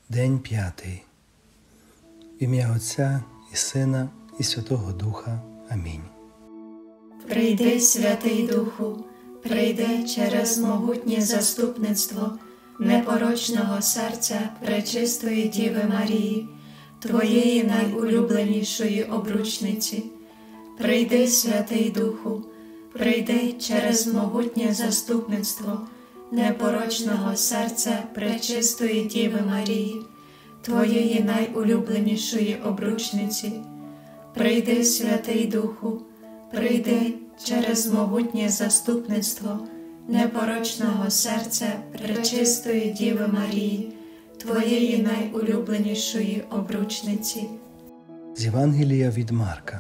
День 5. В ім'я Отця і Сина і Святого Духа. Амінь. Прийди, Святий Духу, прийди через могутнє заступництво непорочного серця Пречистої Діви Марії, Твоєї найулюбленішої обручниці. Прийди, Святий Духу, прийди через могутнє заступництво непорочного серця Пречистої Діви Марії, Твоєї найулюбленішої обручниці. Прийди, Святий Духу, прийди через могутнє заступництво непорочного серця Пречистої Діви Марії, Твоєї найулюбленішої обручниці. З Євангелія від Марка.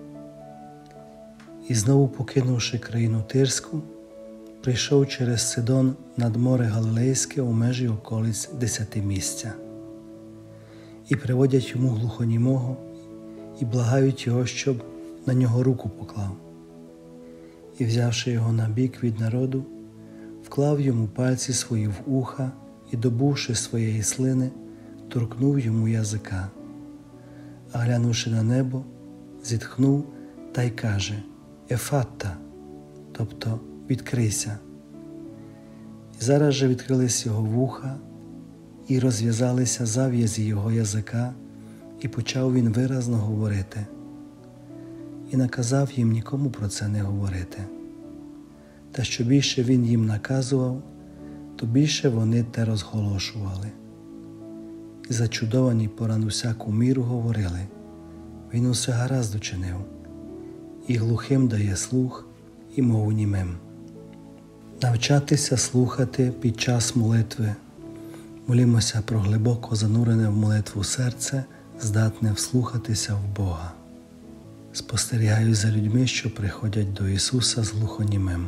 І знову, покинувши країну Тирську, прийшов через Сидон над море Галилейське у межі околиць Десятимісця. І приводять йому глухонімого, і благають його, щоб на нього руку поклав. І, взявши його на бік від народу, вклав йому пальці свої в уха і, добувши своєї слини, торкнув йому язика. А глянувши на небо, зітхнув та й каже: «Ефатта», тобто «відкрийся». І зараз же відкрились його вуха, і розв'язалися зав'язі його язика, і почав він виразно говорити. І наказав їм нікому про це не говорити. Та що більше він їм наказував, то більше вони те розголошували. І зачудовані понад усяку міру говорили: він усе гаразд учинив, і глухим дає слух, і мову німим. Навчатися слухати під час молитви. Молімося про глибоко занурене в молитву серце, здатне вслухатися в Бога. Спостерігаю за людьми, що приходять до Ісуса з глухонімим.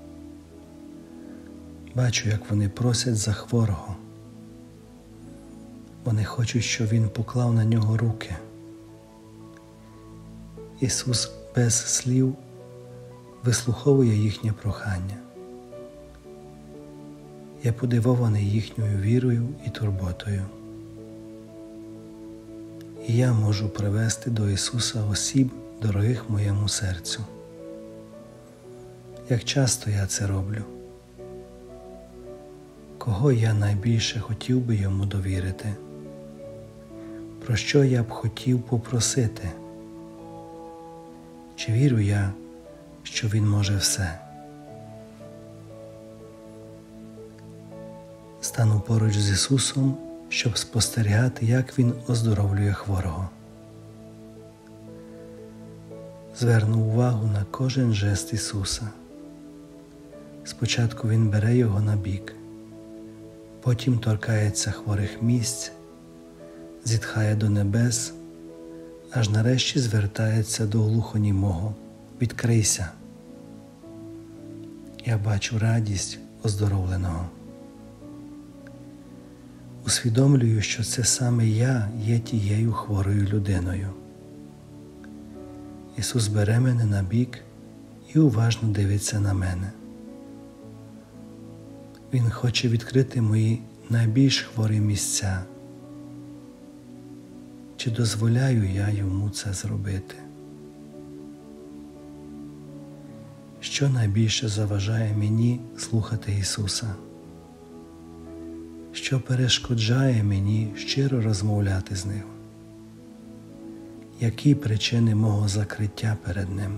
Бачу, як вони просять за хворого. Вони хочуть, щоб Він поклав на нього руки. Ісус без слів вислуховує їхнє прохання. Я подивований їхньою вірою і турботою. І я можу привести до Ісуса осіб, дорогих моєму серцю. Як часто я це роблю? Кого я найбільше хотів би йому довірити? Про що я б хотів попросити? Чи вірю я, що Він може все? Стану поруч з Ісусом, щоб спостерігати, як Він оздоровлює хворого. Зверну увагу на кожен жест Ісуса. Спочатку Він бере його на бік, потім торкається хворих місць, зітхає до небес, аж нарешті звертається до глухонімого: «Відкрийся». Я бачу радість оздоровленого. Усвідомлюю, що це саме я є тією хворою людиною. Ісус бере мене на бік і уважно дивиться на мене. Він хоче відкрити мої найбільш хворі місця. Чи дозволяю я йому це зробити? Що найбільше заважає мені слухати Ісуса? Що перешкоджає мені щиро розмовляти з Ним? Які причини мого закриття перед Ним?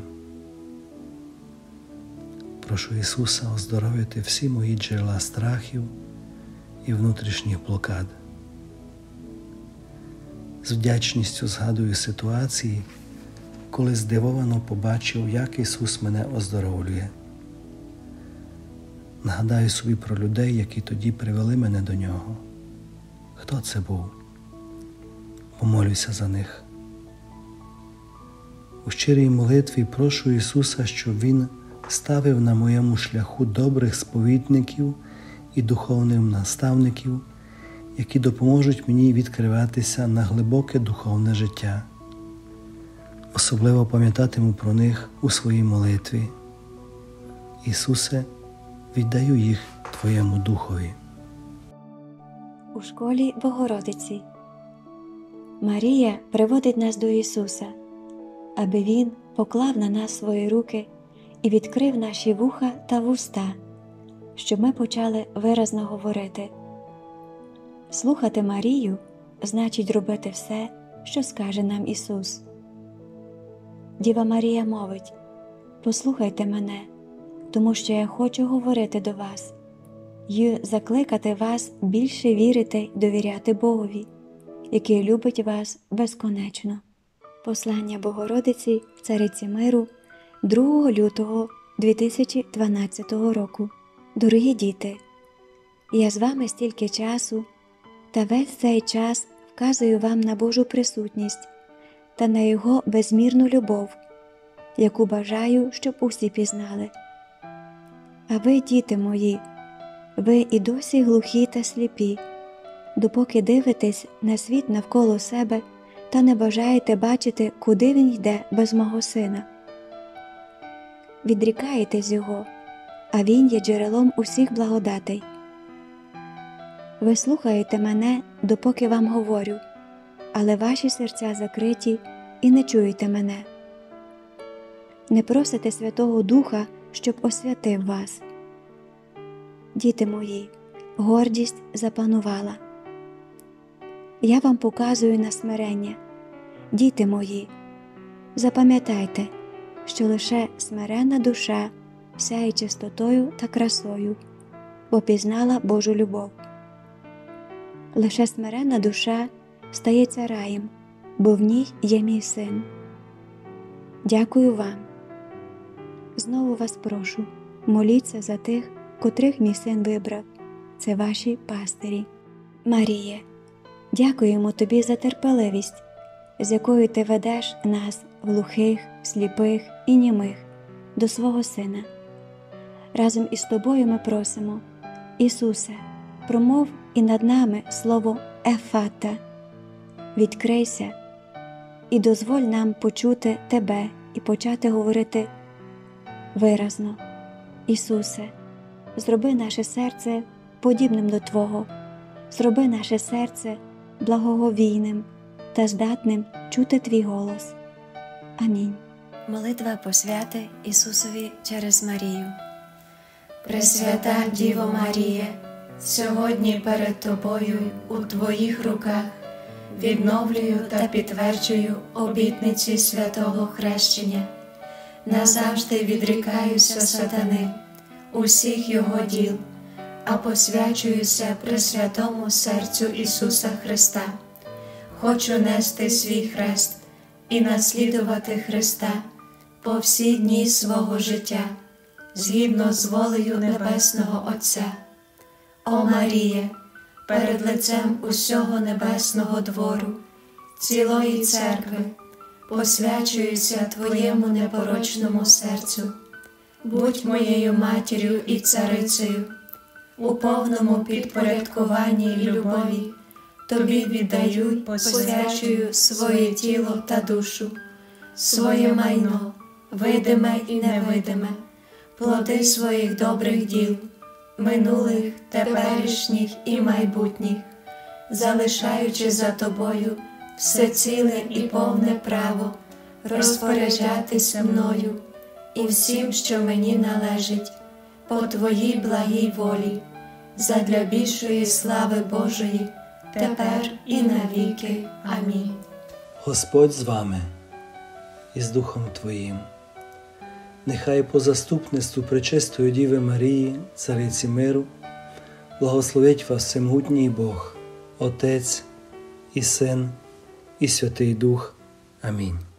Прошу Ісуса оздоровити всі мої джерела страхів і внутрішніх блокад. З вдячністю згадую ситуації, коли здивовано побачив, як Ісус мене оздоровлює. Нагадаю собі про людей, які тоді привели мене до Нього. Хто це був? Помолюся за них. У щирій молитві прошу Ісуса, щоб Він ставив на моєму шляху добрих сповідників і духовних наставників, які допоможуть мені відкриватися на глибоке духовне життя. Особливо пам'ятатиму про них у своїй молитві. Ісусе, віддаю їх Твоєму Духові. У школі Богородиці. Марія приводить нас до Ісуса, аби Він поклав на нас свої руки і відкрив наші вуха та вуста, щоб ми почали виразно говорити. Слухати Марію значить робити все, що скаже нам Ісус. Діва Марія мовить: «Послухайте мене, тому що я хочу говорити до вас й закликати вас більше вірити й довіряти Богові, який любить вас безконечно». Послання Богородиці, Цариці миру, 2 лютого 2012 року. Дорогі діти, я з вами стільки часу, та весь цей час вказую вам на Божу присутність та на Його безмірну любов, яку бажаю, щоб усі пізнали. А ви, діти мої, ви і досі глухі та сліпі, допоки дивитесь на світ навколо себе та не бажаєте бачити, куди він йде без мого сина. Відрікаєтесь його, а він є джерелом усіх благодатей. Ви слухаєте мене, допоки вам говорю, але ваші серця закриті і не чуєте мене. Не просите Святого Духа, щоб освятив вас. Діти мої, гордість запанувала. Я вам показую на смирення. Діти мої, запам'ятайте, що лише смиренна душа сяє чистотою та красою, бо пізнала Божу любов. Лише смиренна душа стається раєм, бо в ній є мій син. Дякую вам. Знову вас прошу, моліться за тих, котрих мій син вибрав. Це ваші пастирі. Маріє, дякуємо тобі за терпеливість, з якою ти ведеш нас, глухих, сліпих і німих, до свого сина. Разом із тобою ми просимо: Ісусе, промов і над нами слово «Ефата». Відкрийся і дозволь нам почути тебе і почати говорити виразно. Ісусе, зроби наше серце подібним до Твого, зроби наше серце благоговійним та здатним чути Твій голос. Амінь. Молитва посвяти Ісусові через Марію. Пресвята Діво Маріє, сьогодні перед Тобою у Твоїх руках відновлюю та підтверджую обітниці святого хрещення. Назавжди відрікаюся сатани, усіх його діл, а посвячуюся Пресвятому серцю Ісуса Христа. Хочу нести свій хрест і наслідувати Христа по всі дні свого життя, згідно з волею Небесного Отця. О Маріє, перед лицем усього небесного двору, цілої церкви, посвячуюся Твоєму непорочному серцю. Будь моєю матір'ю і царицею, у повному підпорядкуванні й любові Тобі віддаю й посвячую своє тіло та душу, своє майно, видиме і невидиме, плоди своїх добрих діл, минулих, теперішніх і майбутніх, залишаючи за Тобою все ціле і повне право розпоряджатися мною і всім, що мені належить, по Твоїй благій волі, задля більшої слави Божої, тепер і навіки. Амінь. Господь з вами і з Духом Твоїм. Нехай по заступництву Пречистої Діви Марії, Цариці миру, благословить вас всемогутній Бог, Отець і Син і Святий Дух. Амінь.